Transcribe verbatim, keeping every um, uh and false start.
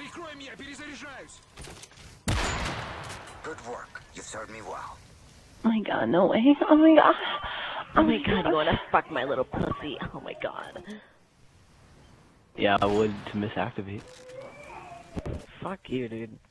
Good work. You served me well. Oh my god, no way. Oh my god. Oh my god, you wanna fuck my little pussy? Oh my god. Yeah, I would to misactivate. Fuck you, dude.